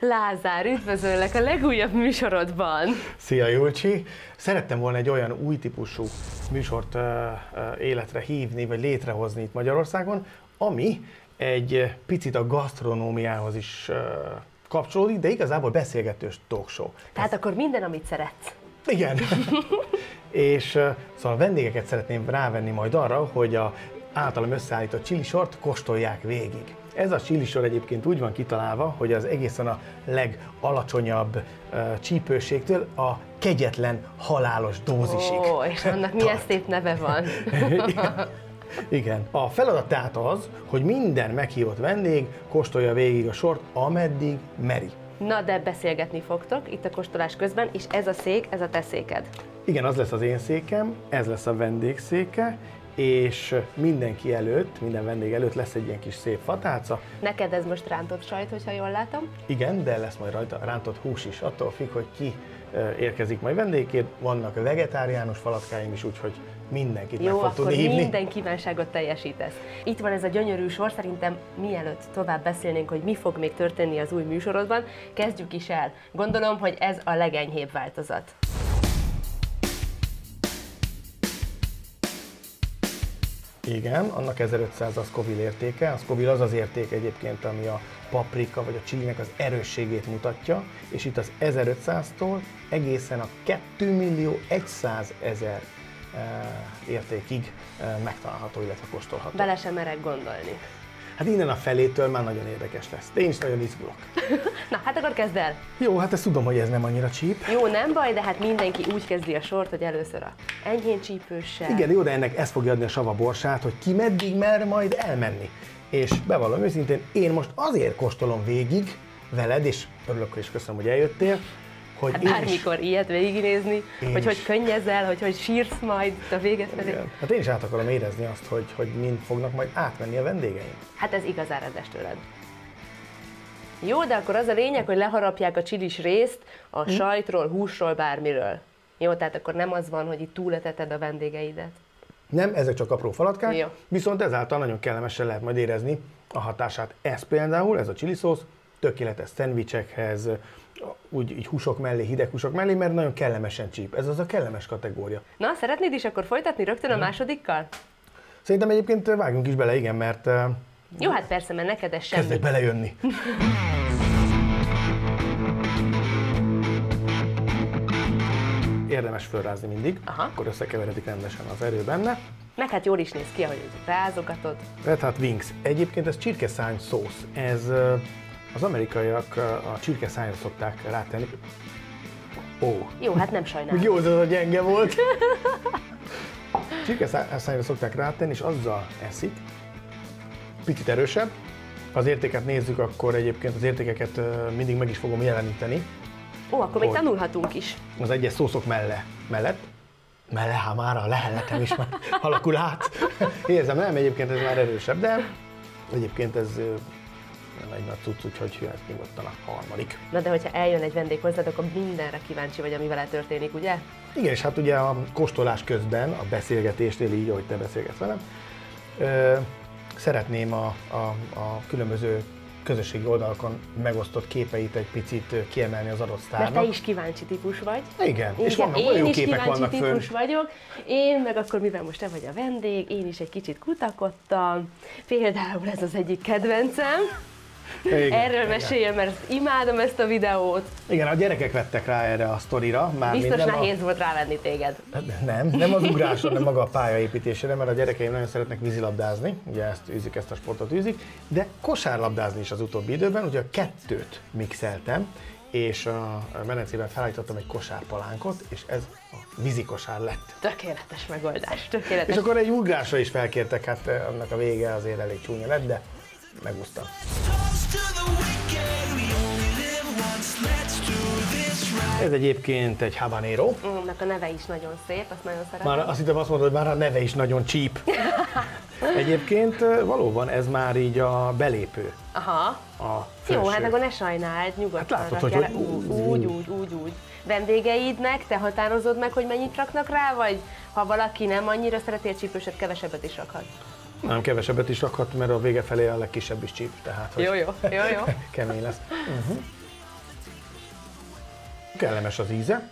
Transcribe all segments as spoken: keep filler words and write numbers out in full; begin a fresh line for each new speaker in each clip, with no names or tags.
Lázár, üdvözöllek a legújabb műsorodban!
Szia Julcsi! Szerettem volna egy olyan új típusú műsort uh, uh, életre hívni, vagy létrehozni itt Magyarországon, ami egy picit a gasztronómiához is uh, kapcsolódik, de igazából beszélgetős talk show.
Tehát Ez... akkor minden, amit szeretsz.
Igen. És uh, szóval a vendégeket szeretném rávenni majd arra, hogy a általam összeállított csilisort kóstolják végig. Ez a csilisor egyébként úgy van kitalálva, hogy az egészen a legalacsonyabb uh, csípőségtől a kegyetlen halálos dózisig.
Ó, és annak milyen szép neve van.
Igen. Igen. A feladat tehát az, hogy minden meghívott vendég kóstolja végig a sort, ameddig meri.
Na, de beszélgetni fogtok itt a kóstolás közben, és ez a szék, ez a te széked.
Igen, az lesz az én székem, ez lesz a vendég széke, és mindenki előtt, minden vendég előtt lesz egy ilyen kis szép fatálca.
Neked ez most rántott sajt, hogyha jól látom?
Igen, de lesz majd rajta rántott hús is, attól függ, hogy ki érkezik majd vendégként. Vannak vegetáriánus falatkáim is, úgyhogy mindenkit
Jó,
meg fog tudni hívni.
Jó, akkor minden kívánságot teljesítesz. Itt van ez a gyönyörű sor, szerintem mielőtt tovább beszélnénk, hogy mi fog még történni az új műsorodban, kezdjük is el. Gondolom, hogy ez a legenyhébb változat.
Igen, annak ezerötszáz a Scoville értéke. A Scoville az az érték egyébként, ami a paprika vagy a chilinek az erősségét mutatja, és itt az ezerötszáztól egészen a kétmillió százezer értékig megtalálható, illetve kóstolható.
Bele sem merek gondolni.
Hát innen a felétől már nagyon érdekes lesz. De én is nagyon izgulok.
Na, hát akkor kezd el.
Jó, hát ezt tudom, hogy ez nem annyira csíp.
Jó, nem baj, de hát mindenki úgy kezdi a sort, hogy először a enyhén csípőssel.
Igen, jó, de ennek ez fogja adni a sava borsát, hogy ki meddig mer majd elmenni. És bevallom őszintén, én most azért kóstolom végig veled, és örülök, és köszönöm, hogy eljöttél, hogy
hát
én
bármikor is... ilyet végignézni, hogy is. hogy könnyezzel, hogy hogy sírsz majd a véget felé.
Igen. Hát én is át akarom érezni azt, hogy, hogy mind fognak majd átmenni a vendégeim.
Hát ez igazán rendes tőled. Jó, de akkor az a lényeg, hogy leharapják a csilis részt a hm? sajtról, húsról, bármiről. Jó, tehát akkor nem az van, hogy itt túleteted a vendégeidet.
Nem, ezek csak apró falatkák,
jó.
Viszont ezáltal nagyon kellemesen lehet majd érezni a hatását. Ez például, ez a chili szósz, tökéletes szendvicsekhez, úgy így húsok mellé, hideg húsok mellé, mert nagyon kellemesen csíp. Ez az a kellemes kategória.
Na, szeretnéd is akkor folytatni rögtön a másodikkal?
Szerintem egyébként vágjunk is bele, igen, mert...
Jó, hát persze, mert neked ez semmi.
Kezdek belejönni. Érdemes fölrázni mindig,
aha.
Akkor összekeveredik rendesen az erő benne.
Meg hát jól is néz ki, ahogy rázogatod.
Red Hot Wings. Egyébként ez csirkeszány szósz. Ez az amerikaiak a csirkeszányra szokták rátenni. Ó.
Jó, hát nem sajnálom.
Jó, ez a gyenge volt. Csirkeszányra szokták rátenni, és azzal eszik. Picit erősebb. Az értéket nézzük, akkor egyébként az értékeket mindig meg is fogom jeleníteni.
Ó, akkor még tanulhatunk is.
Az egyes szószok melle, mellett. Melle, hát már a leheletem is már alakul át. Érzem, nem, egyébként ez már erősebb, de egyébként ez nem egy nagy cucc, úgyhogy jöhet nyugodtan a harmadik.
Na de hogyha eljön egy vendég hozzád, akkor mindenre kíváncsi vagy, ami vele történik, ugye?
Igen, és hát ugye a kóstolás közben, a beszélgetésnél, így ahogy te beszélgetsz velem, szeretném a, a, a különböző közösségi oldalakon megosztott képeit egy picit kiemelni az adott sztárnak.
Mert te is kíváncsi típus vagy.
Igen,
Igen,
és vannak
én
olyan jó
is
képek
kíváncsi
vannak
típus
fönn.
vagyok. Én meg akkor, mivel most te vagy a vendég, én is egy kicsit kutakodtam. Például ez az egyik kedvencem.
Igen,
Erről meséljem, mert imádom ezt a videót.
Igen, a gyerekek vettek rá erre a sztorira. Már
biztos nehéz
a...
volt rávenni téged.
Nem, nem az ugrásra, nem maga a pályaépítésére, mert a gyerekeim nagyon szeretnek vízilabdázni, ugye ezt űzik, ezt a sportot űzik, de kosárlabdázni is az utóbbi időben, ugye a kettőt mixeltem, és a medencében felállítottam egy kosárpalánkot, és ez a vízikosár lett.
Tökéletes megoldás, tökéletes.
És akkor egy ugrásra is felkértek, hát annak a vége azért elég csúnya lett, de megúsztam. Ez egyébként egy habanero.
Annak a neve is nagyon szép, azt nagyon szeretem.
Már azt hittem azt mondod, hogy már a neve is nagyon cheap. Egyébként valóban ez már így a belépő.
Aha.
A
jó, hát akkor ne sajnáld, nyugodtan.
Hát látod, hogy, hogy
úgy, úgy, úgy, úgy, úgy. Vendégeidnek te határozod meg, hogy mennyit raknak rá, vagy ha valaki nem annyira szereti a csípőset, kevesebbet is rakhat?
Nem, kevesebbet is rakhat, mert a vége felé a legkisebb is csíp, tehát hogy
jó, jó, jó, jó.
kemény lesz. Uh-huh. kellemes az íze.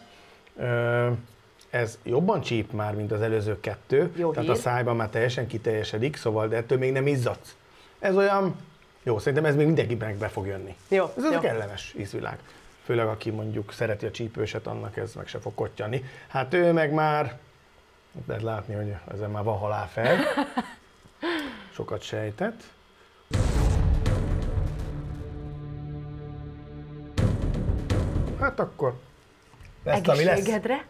Ez jobban csíp már, mint az előző kettő,
Jó
tehát
hír.
a szájban már teljesen kiteljesedik, szóval, de ettől még nem izzadsz. Ez olyan, jó, szerintem ez még mindenkinek be fog jönni.
Jó,
ez az
jó.
a kellemes ízvilág. Főleg aki mondjuk szereti a csípőset, annak ez meg se fog kottyanni. Hát ő meg már, lehet látni, hogy ezen már van halálfej. Sokat sejtett. Hát akkor lesz, ami lesz.
Egészségedre.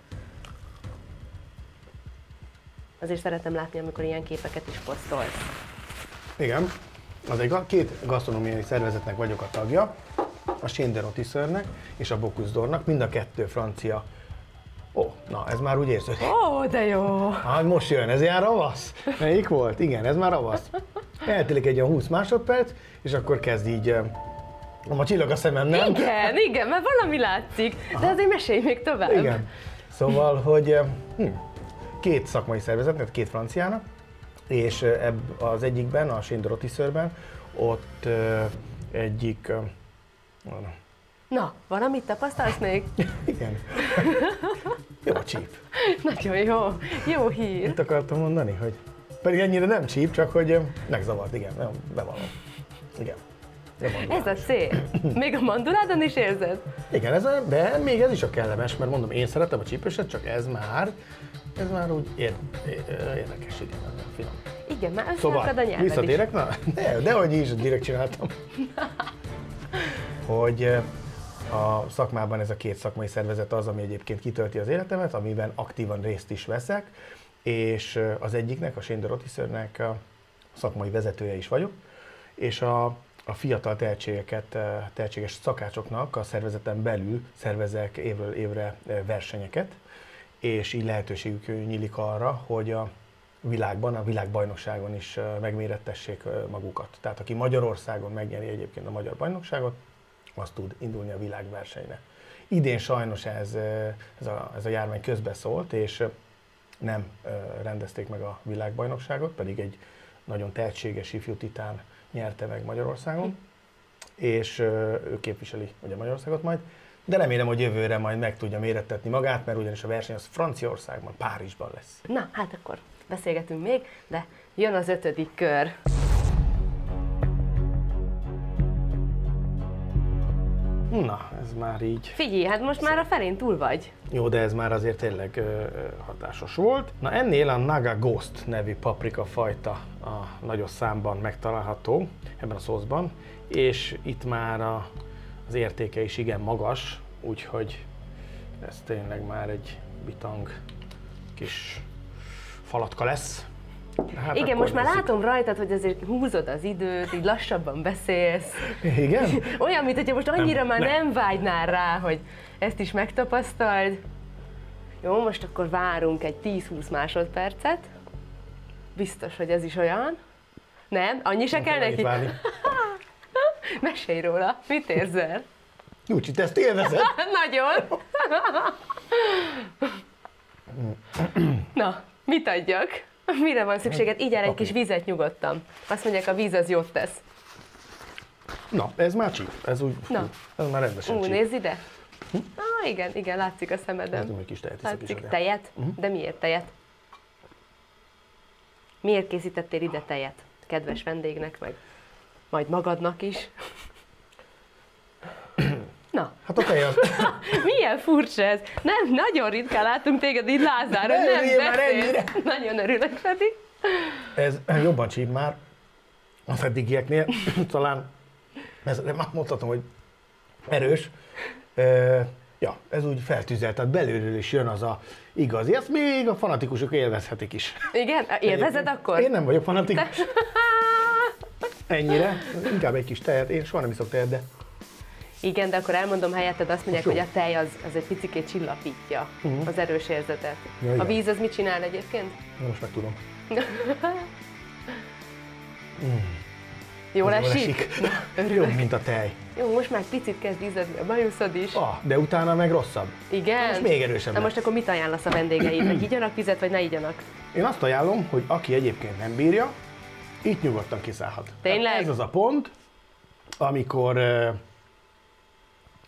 Azért szeretem látni, amikor ilyen képeket is posztolsz.
Igen, az egy ga- két gasztronómiai szervezetnek vagyok a tagja, a Chaîne de Rôtisseurs-nek és a Bocuse d'Ornak, mind a kettő francia. Ó, na ez már úgy érződik.
Ó, de jó!
Ah, most jön, ez ilyen ravasz? Melyik volt? Igen, ez már ravasz. Eltelik egy olyan húsz másodperc, és akkor kezd így, eh, a csillag a szemem, nem?
Igen, igen, mert valami látszik, de azért mesélj még tovább.
Igen. Szóval, hogy eh, hm, két szakmai szervezetnek, két franciának, és eh, ebb az egyikben, a Chaîne de Rôtisseurs-ben, ott eh, egyik... eh,
Na, valamit tapasztalsz még?
Igen. Jó a csíp.
Nagyon jó, jó hír.
Mit akartam mondani? Hogy pedig ennyire nem csíp, csak hogy eh, megzavart, igen, nem, bevallom. Igen.
Ez a cél. Még a manduládon is érzed?
Igen, ez a, de még ez is a kellemes, mert mondom, én szeretem a csípőset, csak ez már, ez már úgy ér, érdekes, igen, finom.
Igen, már
Szóval,
összeakad a nyelved is.
visszatérek, na, de, de hogy is, direkt csináltam. Hogy a szakmában ez a két szakmai szervezet az, ami egyébként kitölti az életemet, amiben aktívan részt is veszek, és az egyiknek, a Chaîne de Rôtisseurs-nek a szakmai vezetője is vagyok, és a, a fiatal tehetségeket, tehetséges szakácsoknak a szervezeten belül szervezek évről évre versenyeket, és így lehetőségük nyílik arra, hogy a világban, a világbajnokságon is megmérettessék magukat. Tehát aki Magyarországon megnyeri egyébként a magyar bajnokságot, az tud indulni a világversenyre. Idén sajnos ez, ez, a, ez a járvány közbeszólt, és nem rendezték meg a világbajnokságot, pedig egy nagyon tehetséges ifjú titán nyerte meg Magyarországon, és ő képviseli ugye Magyarországot majd, de remélem, hogy jövőre majd meg tudja mérettetni magát, mert ugyanis a verseny az Franciaországban, Párizsban lesz.
Na, hát akkor beszélgetünk még, de jön az ötödik kör.
Na, ez már így...
Figyelj, hát most már a felén túl vagy.
Jó, de ez már azért tényleg ö, hatásos volt. Na ennél a Naga Ghost nevű paprika fajta a nagyos számban megtalálható ebben a szószban, és itt már a, az értéke is igen magas, úgyhogy ez tényleg már egy bitang kis falatka lesz. Hát
Igen, most már
nézzük.
látom rajtad, hogy azért húzod az időt, így lassabban beszélsz.
Igen?
Olyan, mint hogyha most annyira
Nem,
már
nem.
nem vágynál rá, hogy ezt is megtapasztald. Jó, most akkor várunk egy tíz-húsz másodpercet. Biztos, hogy ez is olyan. Nem? Annyi se kell neki?
Várni.
Mesélj róla, mit érzel?
Úgy, te ezt élvezed?
Nagyon! Na, mit adjak? Mire van szükséged? Így el egy kis vizet nyugodtan. Azt mondják, a víz az jót tesz.
Na, ez már csíp. Ez úgy,
Na.
ez már rendesen
Ú,
csíp.
nézd ide! Ah, igen, igen, látszik a szemeden.
Látom, hogy kis tejet iszok is.
Látszik,
azért.
tejet? De miért tejet? Miért készítettél ide tejet? Kedves vendégnek, meg majd magadnak is. Na,
Hát a tej az...
milyen furcsa ez. Nem, nagyon ritkán látunk téged így Lázáron,
Ne
nem
örüljél már
beszélsz.
ennyire.
Nagyon örülök pedig.
Ez jobban csíp már az eddigieknél, talán ez, már mondhatom, hogy erős. E, ja, ez úgy feltűzelt, tehát belülről is jön az a igazi. Ezt még a fanatikusok élvezhetik is.
Igen? Élvezed akkor?
Én nem vagyok fanatikus. Ennyire. Inkább egy kis tejet. Én soha nem iszok tejet, de
Igen, de akkor elmondom helyetted, azt mondják,
Most
hogy
jó.
a tej az, az egy picikét csillapítja uh-huh. az erős érzetet.
Ja,
a
igen.
víz az mit csinál egyébként?
Na, most meg tudom.
Jól
Ez jól
esik?
esik.
Na, örülök.
Jobb, mint a tej.
Jó, most már picit kezd izzadni a bajuszod is.
Ah, de utána meg rosszabb.
Igen?
Most még erősebb
Na
lesz.
most akkor mit ajánlasz a vendégeidnek? Igyanak vizet, vagy ne igyanak?
Én azt ajánlom, hogy aki egyébként nem bírja, itt nyugodtan kiszállhat.
Tényleg?
Tehát ez az a pont, amikor, eh,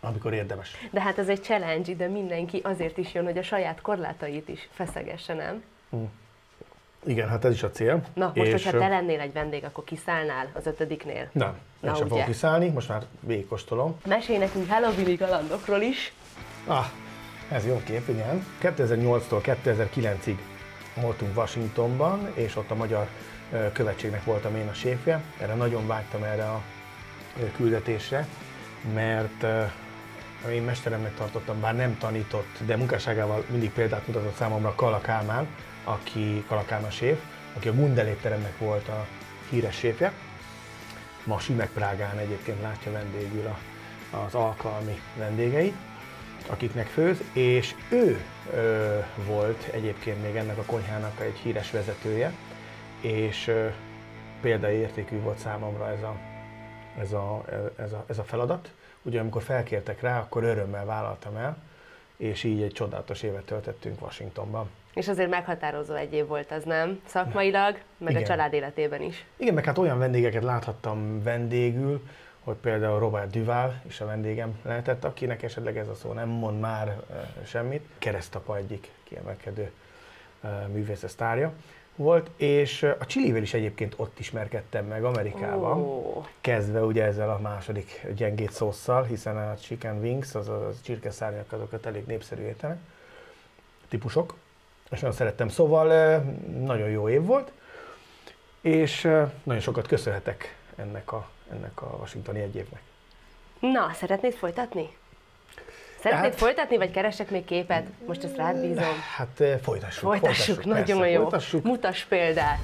amikor érdemes.
De hát ez egy challenge, de mindenki azért is jön, hogy a saját korlátait is feszegesse, nem?
Mm. Igen, hát ez is a cél.
Na, most,
és
hogyha te lennél egy vendég, akkor kiszállnál az ötödiknél?
Nem,
Na,
én sem
ugye?
fogok kiszállni, most már végigkóstolom.
Mesélj nekünk Halloweeni kalandokról is.
Ah, ez jó kép, igen. kétezer-nyolctól kétezer-kilencig voltunk Washingtonban, és ott a magyar követségnek voltam én a séfje. Erre nagyon vágytam erre a küldetésre, mert én mesteremnek tartottam, bár nem tanított, de munkásságával mindig példát mutatott számomra Kala Kálmán, aki Kala Kálmán séf, aki a Gundel étteremnek volt a híres séfje. Ma Sümek Prágán egyébként látja vendégül a, az alkalmi vendégeit, akiknek főz, és ő ö, volt egyébként még ennek a konyhának egy híres vezetője, és ö, példaértékű volt számomra ez a, ez a, ez a, ez a feladat. Ugye amikor felkértek rá, akkor örömmel vállaltam el, és így egy csodálatos évet töltöttünk Washingtonban.
És azért meghatározó egy év volt az, nem? Szakmailag, meg
Igen.
a család életében is.
Igen, meg hát olyan vendégeket láthattam vendégül, hogy például Robert Duval is a vendégem lehetett, akinek esetleg ez a szó nem mond már uh, semmit. Keresztapa egyik kiemelkedő uh, művész sztárja volt, és uh, a Chilivel is egyébként ott ismerkedtem meg Amerikában, oh. kezdve ugye ezzel a második gyengét szósszal, hiszen a chicken wings, az a csirkeszárnyak, azokat elég népszerű ételek, típusok, és nagyon szerettem, szóval uh, nagyon jó év volt, és uh, nagyon sokat köszönhetek ennek a ennek a washingtoni egy évnek.
Na, szeretnéd folytatni? Szeretnéd
hát,
folytatni, vagy keresek még képet? Most ezt rád bízom.
Hát folytassuk. Folytassuk,
folytassuk nagyon
persze,
jó.
Folytassuk.
Mutass példát.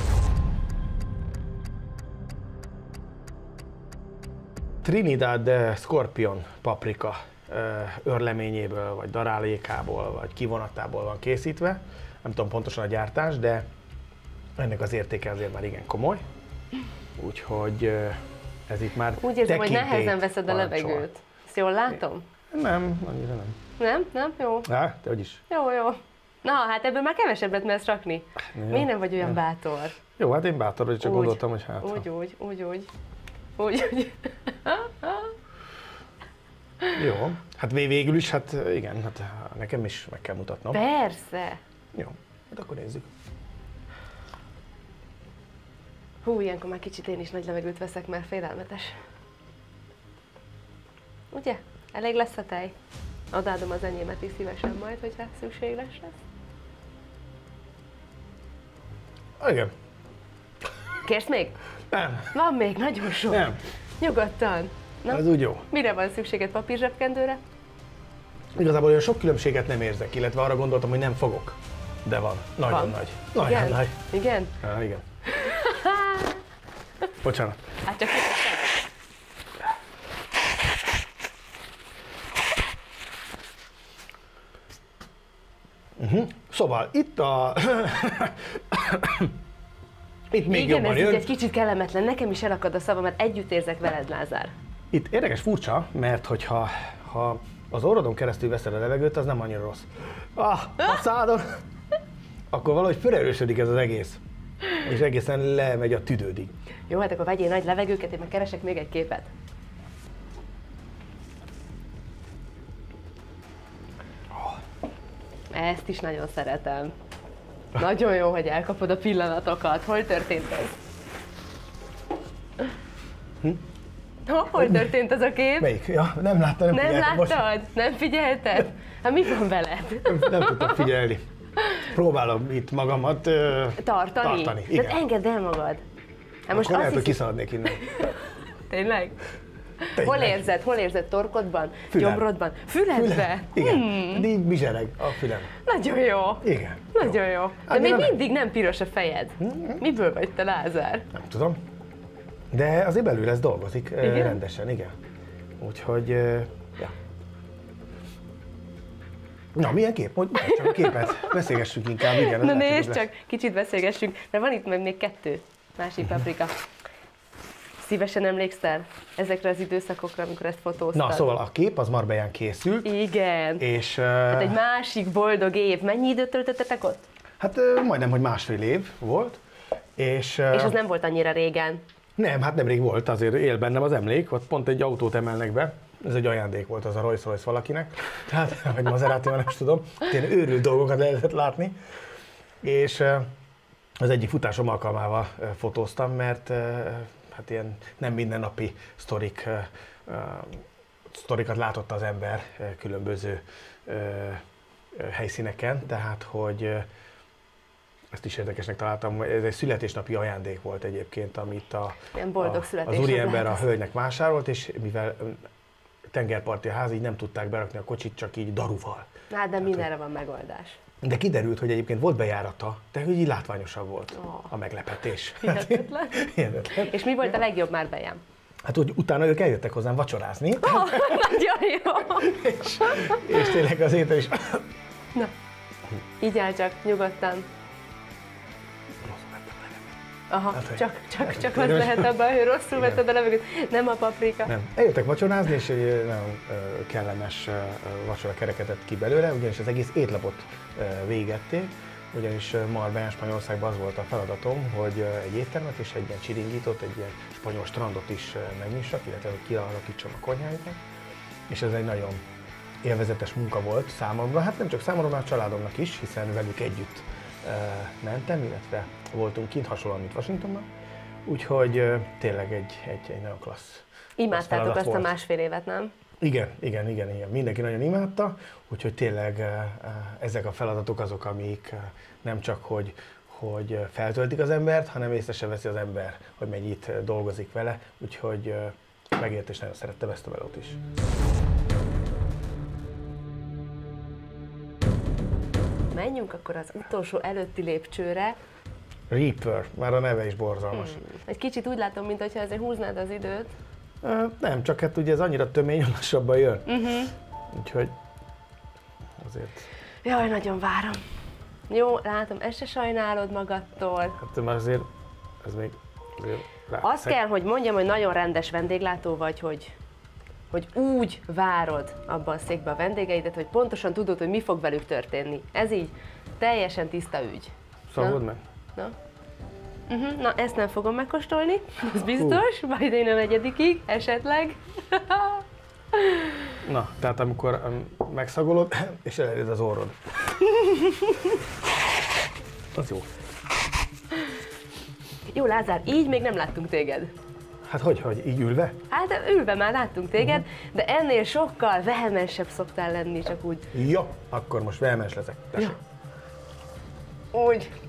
Trinidad Scorpion paprika örleményéből, vagy darálékából, vagy kivonatából van készítve. Nem tudom pontosan a gyártás, de ennek az értéke azért már igen komoly. Úgyhogy ez itt már
úgy érzem, hogy
tekintélyt
nehezen veszed a
parancsol.
levegőt. Ezt jól látom?
Nem, annyira nem.
Nem? Nem? Jó.
Há, te hogy is.
Jó, jó. Na, hát ebből már kevesebbet mersz rakni.
Jó.
Miért nem vagy olyan
Ja.
bátor?
Jó, hát én bátor vagy, csak
úgy,
gondoltam, hogy hát.
Úgy, úgy, úgy, úgy. Úgy, úgy.
Jó, hát végül is, hát igen, hát nekem is meg kell mutatnom.
Persze.
Jó, hát akkor nézzük.
Hú, ilyenkor már kicsit én is nagy levegőt veszek, mert félelmetes. Ugye? Elég lesz a tej? Odaadom az enyémet is szívesen majd, hogyha szükséges lesz.
Igen.
Kérsz még?
Nem.
Van még, nagyon sok.
Nem.
Nyugodtan. Na,
Ez úgy jó.
mire van szükséged, papírzsebkendőre?
Igazából olyan sok különbséget nem érzek, illetve arra gondoltam, hogy nem fogok. De van. Nagyon
Van.
nagy. Nagyon
Igen?
nagy.
Igen?
Ja, igen. Bocsánat.
Hát csak hiszem.
Uh-huh. Szóval itt a... itt még
Igen,
jobban
ez
jön.
így egy kicsit kellemetlen. Nekem is elakad a szavam, mert együtt érzek veled, Lázár.
Itt érdekes, furcsa, mert hogyha ha az orrodon keresztül veszed a levegőt, az nem annyira rossz. Ah, a szádon, akkor valahogy felerősödik ez az egész. És egészen lemegy a tüdődig.
Jó, hát akkor vegyél nagy levegőket, én meg keresek még egy képet. Ezt is nagyon szeretem. Nagyon jó, hogy elkapod a pillanatokat. Hol történt ez?
Hm?
Ha, hol történt ez a kép?
Melyik? Ja, nem láttam, nem,
Nem
figyeltem.
láttad? Most nem figyelted? Hát mi van veled?
nem, nem tudtam figyelni. Próbálom itt magamat ö,
Tartani?
tartani.
De
Igen.
engedd el magad. Hát most
Akkor lehet, hogy
hiszi-
kiszaladnék innen.
Tényleg?
Tényleg.
Hol érzed? Hol érzed? Torkodban?
Fülem.
Gyomrodban? Füledbe?
Fülem. Igen,
Hmm,
de így bizsereg a fülem.
nagyon jó.
Igen.
Nagyon jó. De
Annyira
még
nem.
mindig nem piros a fejed. Miből vagy te, Lázár?
Nem tudom. De azért belül ez dolgozik ö,
Igen?
rendesen, igen. Úgyhogy, ö, ja. Na, milyen kép? Hogy csak a képet. Beszélgessünk inkább, igen. az
Na
lehet, hogy
nézd
lesz.
csak, kicsit beszélgessünk, de van itt meg még kettő másik paprika. Szívesen emlékszel ezekre az időszakokra, amikor ezt fotóztad?
Na, szóval a kép az Marbellán készült,
Igen.
és ö,
Hát egy másik boldog év. Mennyi időt töltöttetek ott?
hát ö, majdnem, hogy másfél év volt. És, ö,
És az nem volt annyira régen.
nem, hát nemrég volt, azért él bennem az emlék, ott pont egy autót emelnek be, Ez egy ajándék volt az a Rolls-Royce valakinek, tehát, vagy Maserati, nem is tudom. Ilyen őrült dolgokat lehetett látni. És az egyik futásom alkalmával fotóztam, mert hát ilyen nem mindennapi sztorik, sztorikat látott az ember különböző helyszíneken, tehát hogy ezt is érdekesnek találtam, ez egy születésnapi ajándék volt egyébként, amit a,
boldog
a, az úriember a hölgynek vásárolt, és mivel tengerparti a ház, így nem tudták berakni a kocsit, csak így daruval.
Hát de mindenre van megoldás.
De kiderült, hogy egyébként volt bejárata, de hogy így látványosabb volt
oh.
a meglepetés.
Hihetetlen.
Hihetetlen.
És mi volt a legjobb már bejem?
Hát úgy utána ők eljöttek hozzám vacsorázni.
Oh, nagyon jó!
és, és tényleg az étel is...
Na, így áll csak, nyugodtan. Aha, hát, csak, csak, csak az lehet abban, hogy rosszul vetted a levegőt, nem a paprika. Nem.
Eljöttek vacsorázni, és egy nagyon kellemes vacsora kerekedett ki belőle, ugyanis az egész étlapot végették, ugyanis Marbellán, Spanyolországban az volt a feladatom, hogy egy éttermet és egy ilyen csiringítót, egy ilyen spanyol strandot is megnyissak, illetve hogy kialakítsam a konyháikat, és ez egy nagyon élvezetes munka volt számomra, hát nem csak számomra, hanem a családomnak is, hiszen velük együtt mentem, illetve voltunk kint, hasonlóan, mint Washingtonban, úgyhogy tényleg egy, egy, egy nagyon klassz.
Imádtátok ezt a másfél évet, nem?
Igen, igen, igen, igen. Mindenki nagyon imádta, úgyhogy tényleg ezek a feladatok azok, amik nem csak, hogy, hogy feltöltik az embert, hanem észre se veszi az ember, hogy mennyit dolgozik vele, úgyhogy megért és nagyon szerettem ezt a melót is.
Menjünk akkor az utolsó előtti lépcsőre.
Reaper, már a neve is borzalmas. Hmm.
Egy kicsit úgy látom, mintha ezért húznád az időt.
Uh, nem, csak hát ugye ez annyira tömény, hogy lassabban jön. Uh-huh. Úgyhogy azért...
Jaj, nagyon várom. Jó, látom, ezt se sajnálod magadtól.
Hát már azért, ez még... Azért
Azt kell, hogy mondjam, hogy nagyon rendes vendéglátó vagy, hogy, hogy úgy várod abban a székbe a vendégeidet, hogy pontosan tudod, hogy mi fog velük történni. Ez így teljesen tiszta ügy.
Szabad meg?
Na? Uh-huh. Na, ezt nem fogom megkóstolni, ez biztos, uh. majd én a negyedikig, esetleg.
Na, tehát amikor um, megszagolod, és elerjed az orrod. Az jó.
Jó, Lázár, így még nem láttunk téged.
Hát hogy, hogy, így ülve?
Hát ülve már láttunk téged, uh-huh. de ennél sokkal vehemensebb szoktál lenni, csak úgy.
Jó, akkor most vehemens leszek. Tessék.
Úgy.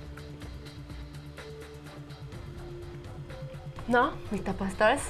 Na, mit tapasztalsz?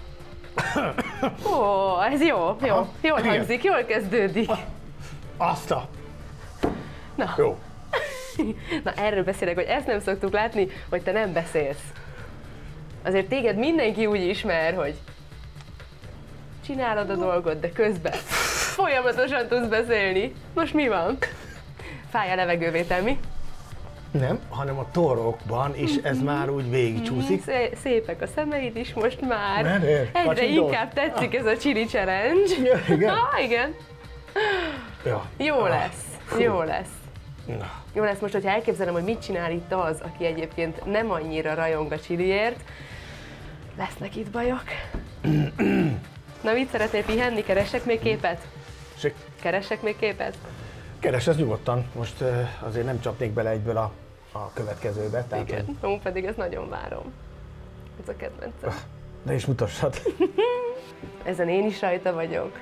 Ó, ez jó, jó,
aha,
jól
igen.
hangzik, jól kezdődik.
Azt a...
Na.
Jó.
Na, erről beszélek, hogy ezt nem szoktuk látni, hogy te nem beszélsz. Azért téged mindenki úgy ismer, hogy csinálod a dolgot, de közben folyamatosan tudsz beszélni. Most mi van? Fáj a levegővétel, mi?
Nem, hanem a torokban is ez már úgy végigcsúszik.
Szé- szépek a szemeid is most már.
Merő,
Egyre inkább tetszik ez a chili challenge.
Ja, igen?
Ah, igen.
Ja.
Jó
ah.
lesz,
Fú.
jó lesz.
Na.
Jó lesz most, hogyha elképzelem, hogy mit csinál itt az, aki egyébként nem annyira rajong a chiliért. Lesznek itt bajok. Na, mit szeretnél pihenni? Keresek még képet?
Sik.
Keresek még képet?
Keres, ez nyugodtan. Most uh, azért nem csapnék bele egyből a, a következőbe. Tehát,
igen, hogy... pedig ezt nagyon várom. Ez a kedvencem.
De is mutassad.
Ezen én is rajta vagyok.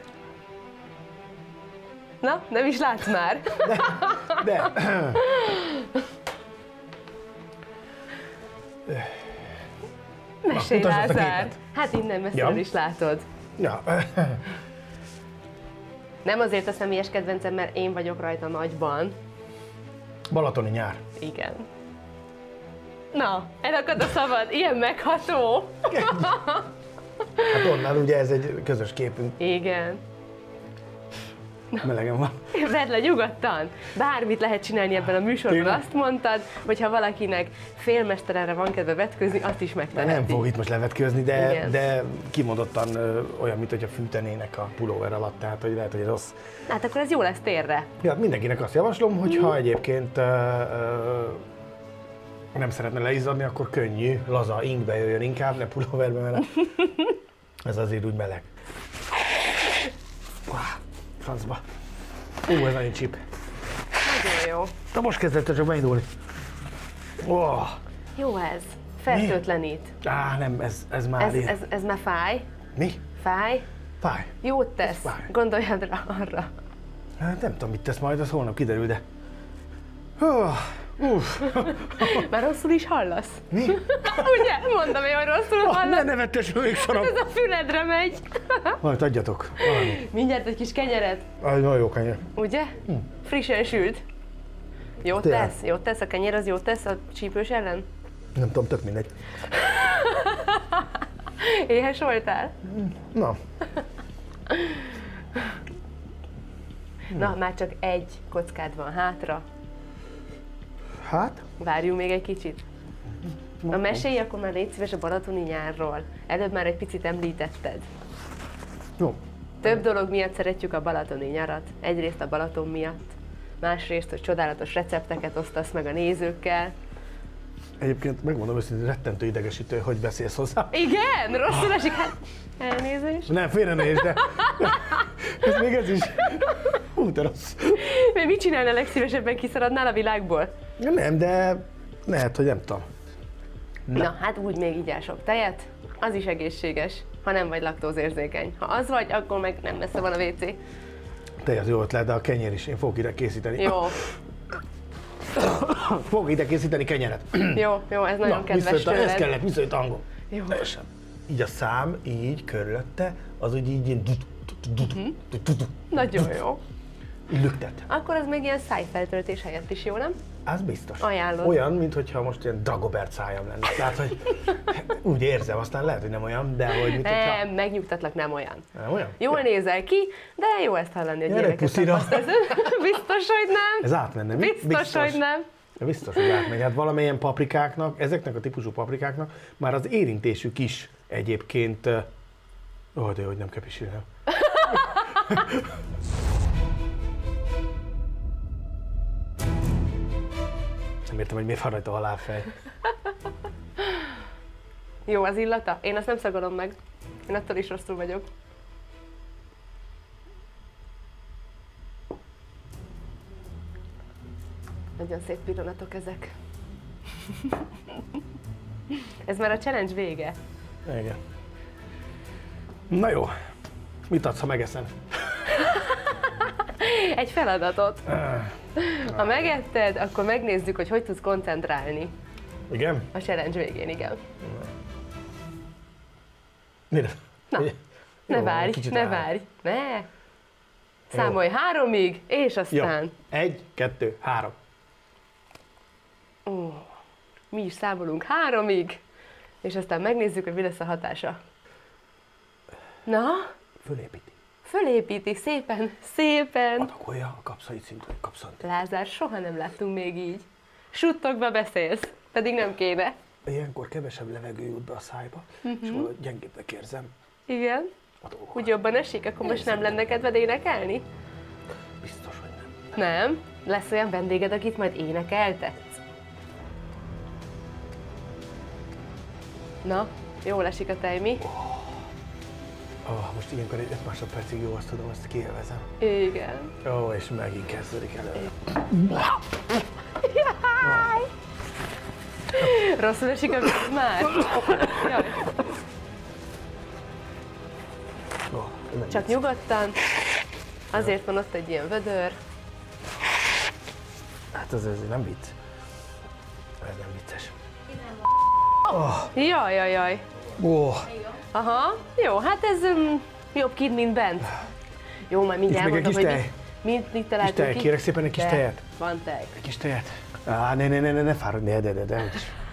Na, nem is látsz már?
De. de.
Mesélj, Lázár! Hát innen messziről ja. is látod.
Ja.
Nem azért a személyes kedvencem, mert én vagyok rajta nagyban.
Balatoni nyár.
Igen. Na, elakad a szavad, ilyen megható.
Hát onnan ugye ez egy közös képünk.
Igen.
Melegen van.
Vedd le nyugodtan! Bármit lehet csinálni ebben a műsorban, tényleg? Azt mondtad, hogy ha valakinek félmesterenre van kedve vetkőzni, azt is megteheti.
Nem fog itt most levetkőzni, de, de kimondottan ö, olyan, mint hogyha fűtenének a pulóver alatt, tehát hogy lehet, hogy ez rossz.
Hát akkor ez jó lesz térre.
Ja, mindenkinek azt javaslom, hogy ha egyébként ö, ö, nem szeretne leizzadni, akkor könnyű, laza inkbe jöjjön inkább, ne pulóverbe, mert ez azért úgy meleg. Francba. Ú, ez nagyon csip.
Nagyon jó.
Na most kezdett csak megindulni. Oh.
Jó ez. Fertőtlenít.
Á, nem, ez, ez már
Ez,
ilyen.
ez, ez már fáj.
Mi?
Fáj.
Fáj.
Jót tesz.
fáj.
Gondoljad rá arra.
Hát nem tudom, mit tesz majd, az holnap kiderül, de... Oh. Uff.
Már rosszul is hallasz?
Mi?
Ugye? Mondom én, hogy rosszul
Oh,
hallasz.
ne nevettes, még szarom.
Ez a füledre megy.
Majd adjatok. Valami.
Mindjárt egy kis kenyeret.
Aj, nagyon jó kenyér.
Ugye? Hm. Frissen sült. Jót
Tényleg.
tesz? Jót tesz? A kenyér az jót tesz a csípős ellen?
Nem tudom, tök mindegy.
Éhes voltál?
Na,
Na, már csak egy kockád van hátra.
hát?
Várjunk még egy kicsit. Na mesélj akkor már légy szíves a balatoni nyárról. Előbb már egy picit említetted.
Jó.
Több dolog miatt szeretjük a balatoni nyarat. Egyrészt a Balaton miatt, másrészt, hogy csodálatos recepteket osztasz meg a nézőkkel.
Egyébként megmondom őszintén, rettentő idegesítő, hogy beszélsz hozzá.
Igen? Rosszul esik? Hát, elnézést.
Nem, félre ne értsd, de... ez még ez is... Hú, te rossz.
Mert mit csinálnál legszívesebben, kiszaradnál a világból?
Nem, de lehet, hogy nem tudom.
Na. Na, hát úgy még igyál sok tejet, az is egészséges, ha nem vagy laktózérzékeny. Ha az vagy, akkor meg nem messze van a vé cé.
Te az jó ötlet, de a kenyér is. Én fogok ide készíteni.
Jó,
Fogok ide készíteni kenyeret.
jó, jó, ez nagyon
Na,
kedves
visszajött, a- ez
tőled.
kellett, visszajött a hangom.
Jó.
Teljesen. Így a szám, így körülötte, az úgy így ilyen...
Nagyon jó.
Így lüktet.
Akkor az még ilyen szájfeltöltés helyett is jó, nem?
Az biztos.
Ajánlod.
Olyan, mintha most ilyen Dagobert szájam lenne. Tehát, hogy úgy érzem, aztán lehet, hogy nem olyan, de hogy mit, hogyha...
Nem, megnyugtatlak, nem olyan.
Nem olyan?
Jól
Ja.
nézel ki, de jó ezt hallani, hogy
Gyere,
ilyeneket
puszira.
tapasztalsz. Biztos, hogy nem.
Ez átmenne, mi?
Biztos, hogy nem.
Biztos, hogy átmegy. Hát valamilyen paprikáknak, ezeknek a típusú paprikáknak már az érintésük is egyébként... Ó, oh, de jó, hogy nem kell pisilnem. Nem értem, hogy miért van rajta halálfej.
Jó az illata? Én azt nem szagorom meg. Én attól is rosszul vagyok. Nagyon szép pillanatok ezek. Ez már a challenge vége.
Igen. Na jó. Mit adsz, ha megeszem?
Egy feladatot. Ha megetted, akkor megnézzük, hogy hogy tudsz koncentrálni.
Igen?
A challenge végén, igen.
Mire?
Na,
Jó,
ne várj,
kicsit
ne
áll.
várj, ne! Számolj háromig, és
Jó.
aztán...
Egy, kettő, három.
Ó, mi is számolunk háromig, és aztán megnézzük, hogy mi lesz a hatása. Na,
Fölépíti.
fölépíti szépen, szépen.
Adakolja a kapszait szintén, kapszant.
Lázár, soha nem láttunk még így. Suttogva beszélsz, pedig nem kéne.
Ilyenkor kevesebb levegő jut be a szájba, és valahogy gyengébbnek érzem
Igen?
a dolgokat.
Úgy jobban esik, akkor most nem lenne kedved énekelni?
Biztos, hogy nem.
Nem? Lesz olyan vendéged, akit majd énekeltetsz? Na, jól esik a tej, mi?
Oh, most ilyenkor egy öt másodpercig jó, azt tudom, azt kiélvezem.
Igen.
Ó, oh, és megint kezdődik előle.
Jaj! Rosszul esik a víz már? Jaj.
Oh, nem
Csak
vicc.
nyugodtan. Azért van ott egy ilyen vödör.
Hát ez, ez nem vicc. Ez nem vicces.
Jaj, jaj, jaj.
Oh,
Aha, jó, hát ez um, jobb kint, mint bent. Jó, majd mindjárt
még egy
mondom,
kis
hogy
tej.
mit, mit, mit
kis
találtunk
tej,
ki.
kérek szépen egy kis
De,
tejet.
Van tej.
Egy kis tejet. Á, ne, ne, ne, ne, ne fáradj, ne, de, de, de.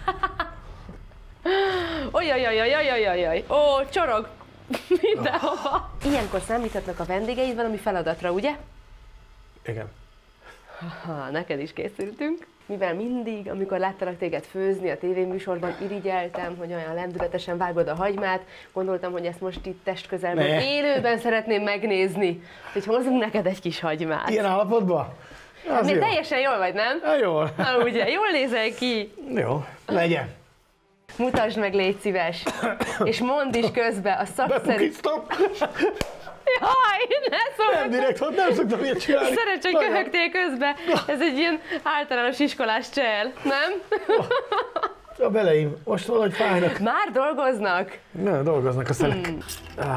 Ojjajjajjajjajjajjaj. Ó, csorog mindenhova. Ilyenkor számíthatnak a vendégeid valami feladatra, ugye?
Igen.
Ha, neked is készültünk. Mivel mindig, amikor láttalak téged főzni a tévéműsorban, irigyeltem, hogy olyan lendületesen vágod a hagymát, gondoltam, hogy ezt most itt testközelben
Ne.
élőben szeretném megnézni, hogy hozunk neked egy kis hagymát.
Ilyen állapotban? Az
Még
jó.
teljesen jól vagy, nem?
Na, jól.
Na, ugye, jól nézel ki.
Jó, legyen.
Mutasd meg, légy szíves. És mondd is közbe a szakszerű...
Bepukiztam.
Jaj, ne szólj!
Nem direkt, hogy nem szoktam ilyet csinálni.
Szerencsé, hogy köhögtél közbe. Ez egy ilyen általános iskolás csel, nem?
A beleim, most valahogy fájnak.
Már dolgoznak?
Nem, dolgoznak a szelek. Hmm. Ah.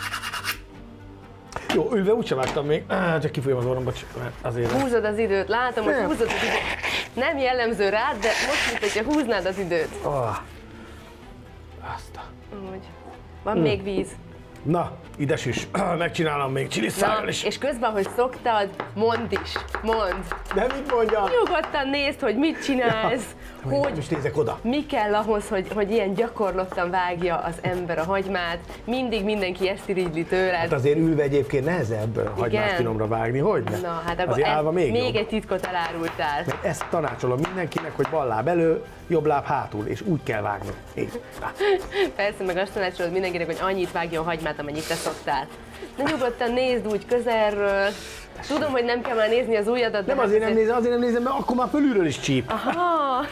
Jó, ülve úgyse vágtam még. Ah, csak kifolyom az orromba, mert azért...
Húzod az időt, látom, hogy
Nem.
húzod az időt. Nem jellemző rád, de most, mint hogyha húznád az időt.
Ah. Azt a...
Úgy. Van még víz.
Na, ide süss. Megcsinálom még csili szájjal is.
És közben, hogy szoktad, mondd is, mondd.
De mit mondjam?
Nyugodtan nézd, hogy mit csinálsz,
Ja,
hogy
most nézek oda.
mi kell ahhoz, hogy, hogy ilyen gyakorlottan vágja az ember a hagymát. Mindig mindenki ezt irigyli tőled.
Hát azért ülve egyébként nehezebb hagymát finomra vágni, hogy ne?
Na, hát akkor
azért állva még,
még
jobb.
egy titkot elárultál.
Mert ezt tanácsolom mindenkinek, hogy bal láb elő, jobb láb hátul, és úgy kell vágni. Így.
Persze, meg azt tanácsolod mindenkinek, hogy annyit vágjon hagymát, amennyit te szoktál. De nyugodtan nézd úgy közelről. Tudom, hogy nem kell már nézni az ujjadat, de
Nem
hát
azért nem nézem, azért nem nézem, mert akkor már fölülről is csíp.
Aha.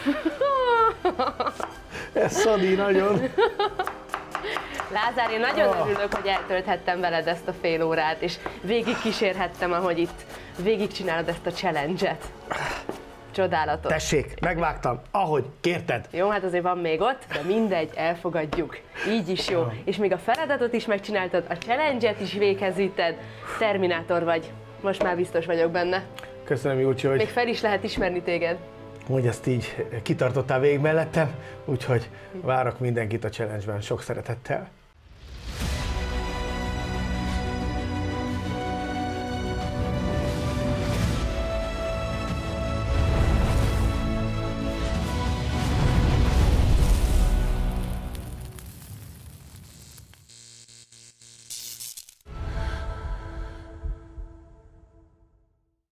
Ez szadi nagyon.
Lázár, én nagyon
Oh.
örülök, hogy eltölthettem veled ezt a fél órát, és végig kísérhettem, ahogy itt végigcsinálod ezt a challenge-et. Csodálatos.
Tessék, megvágtam, ahogy kérted.
Jó, hát azért van még ott, de mindegy, elfogadjuk. Így is jó. És még a feladatot is megcsináltad, a challenge-et is véghez vitted. Terminátor vagy. Most már biztos vagyok benne.
Köszönöm, Júlcsi,
Még
hogy,
fel is lehet ismerni téged.
hogy ezt így kitartottál végig mellettem, úgyhogy várok mindenkit a challenge-ben sok szeretettel.